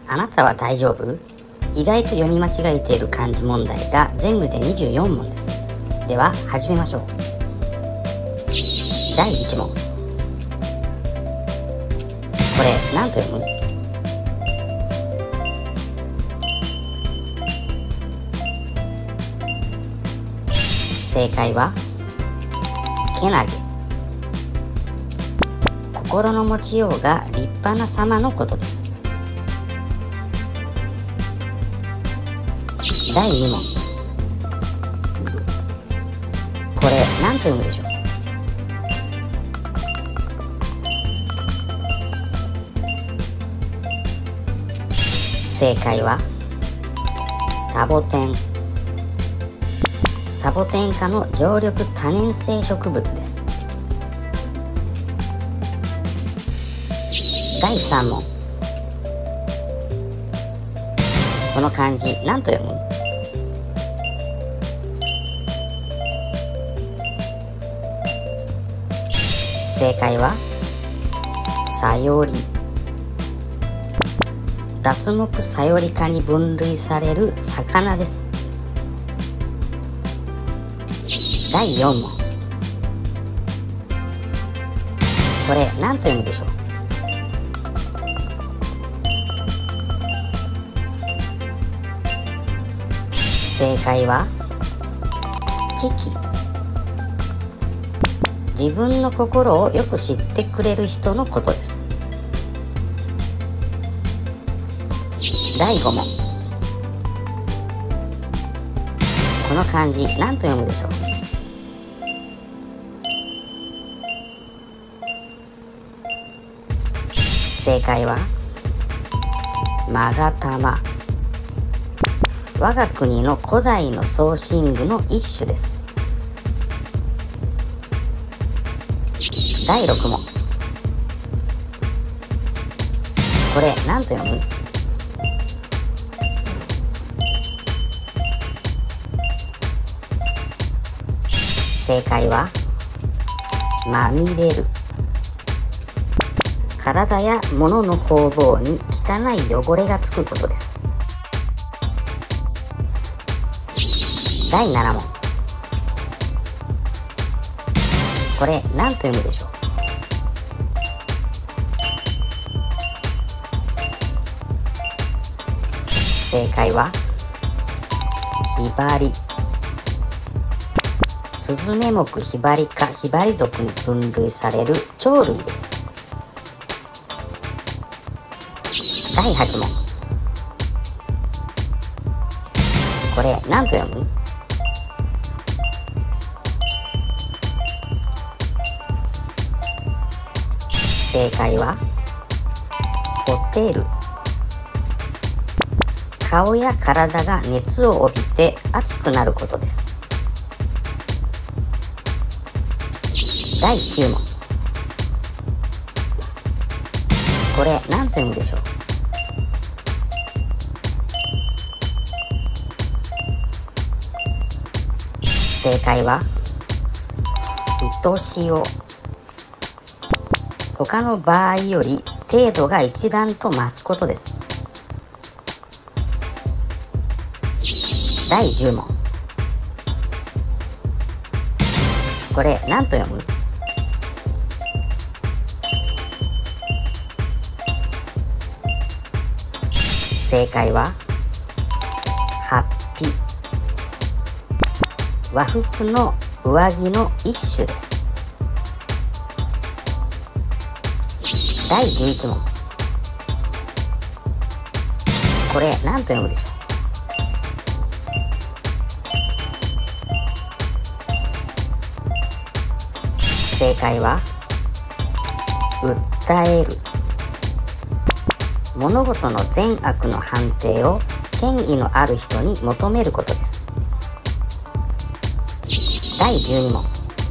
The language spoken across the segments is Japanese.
あなたは大丈夫？意外と読み間違えている漢字問題が全部で24問です。では始めましょう。第1問。これ何と読む？正解はけなげ。心の持ちようが立派な様のことです。第2問。これ何と読むでしょう？正解はサボテン。サボテン科の常緑多年生植物です。第3問。この漢字何と読む？正解はサヨリ。脱目サヨリ科に分類される魚です。第4問。これ何と読むでしょう？正解はキキ。自分の心をよく知ってくれる人のことです。第5問。この漢字何と読むでしょう？正解はまがたま。我が国の古代の装身具の一種です。第6問。これ何と読む？正解はまみれる。体や物の方々に汚い汚れがつくことです。第7問。これ何と読むでしょう？正解はヒバリ。スズメ目ヒバリ科ヒバリ属に分類される鳥類です。第8問。これ何と読む？正解はホテル。顔や体が熱を帯びて熱くなることです。第9問。これ何と読むでしょう？正解はひとしお。他の場合より程度が一段と増すことです。第10問。これ何と読む？正解ははっぴ。和服の上着の一種です。第11問。これ何と読むでしょう？正解は訴える。物事の善悪の判定を権威のある人に求めることです。第12問。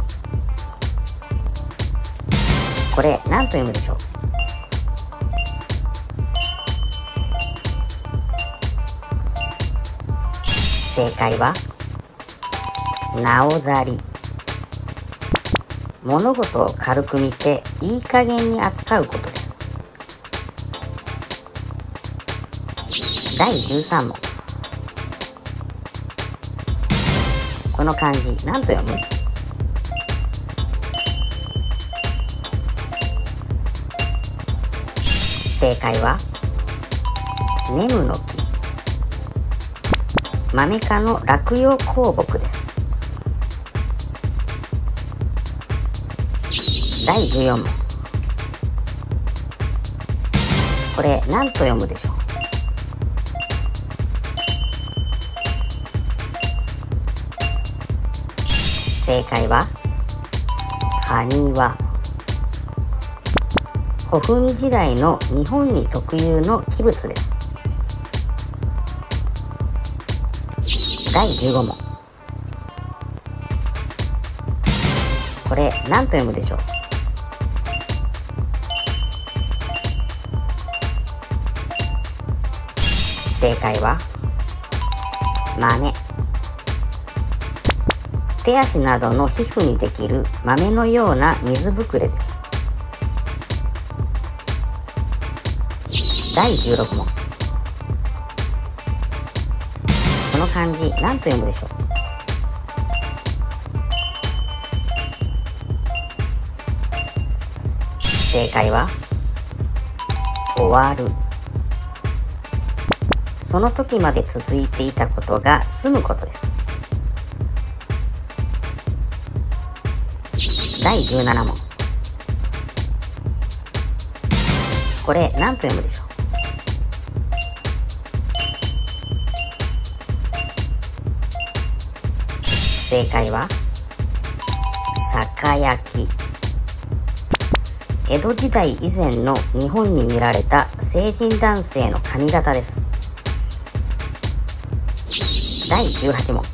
これ何と読むでしょう？正解はなおざり。物事を軽く見ていい加減に扱うことです。 第13問。この漢字何と読む？正解はネムの木。マメ科の落葉香木です。第14問。これ何と読むでしょう？正解は埴輪。古墳時代の日本に特有の器物です。第15問。これ何と読むでしょう？正解は豆。手足などの皮膚にできる豆のような水ぶくれです。第16問。この漢字何と読むでしょう？正解は終わる。その時まで続いていたことが済むことです。第17問。これ何と読むでしょう？正解は酒焼き。江戸時代以前の日本に見られた成人男性の髪型です。第18問。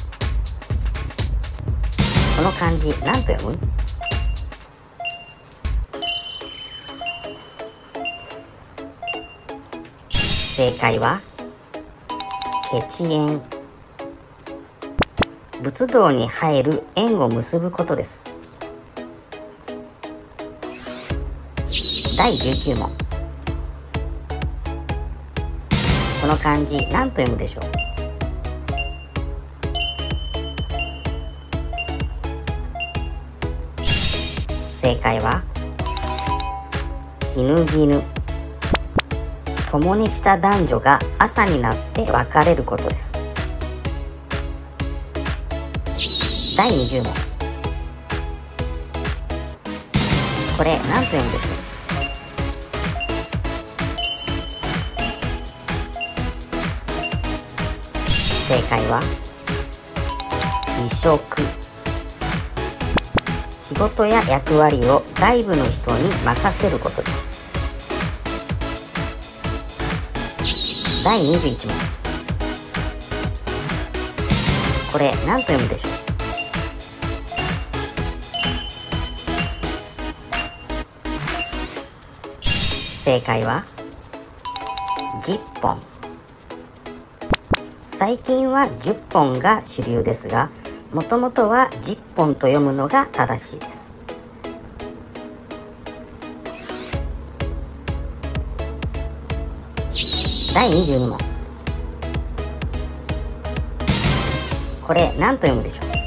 この漢字何と読む？正解は血縁。仏道に入る縁を結ぶことです。第19問。この漢字何と読むでしょう？正解は絹絹。共にした男女が朝になって別れることです。第20問。これ何と読むでしょう？正解は離職。仕事や役割を外部の人に任せることです。第21問。これ何と読むでしょう？正解は10本。最近は10本が主流ですが、もともとは10本と読むのが正しいです。第22問。これ何と読むでしょう？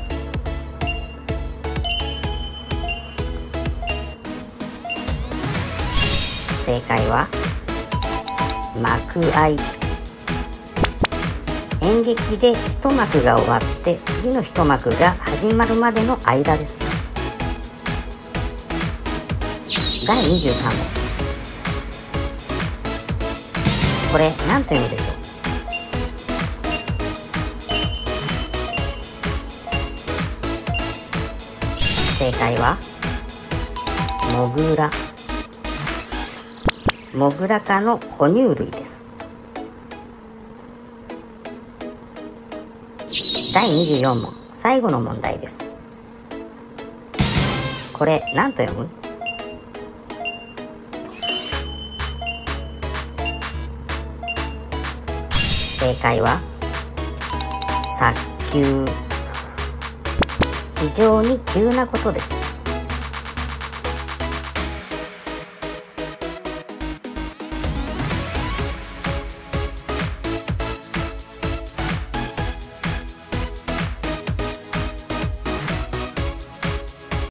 正解は幕間。演劇で一幕が終わって次の一幕が始まるまでの間です。第23問。これ何と読むでしょう？正解はモグラ。モグラ科の哺乳類です。第24問、最後の問題です。これ何と読む？正解は早急。非常に急なことです。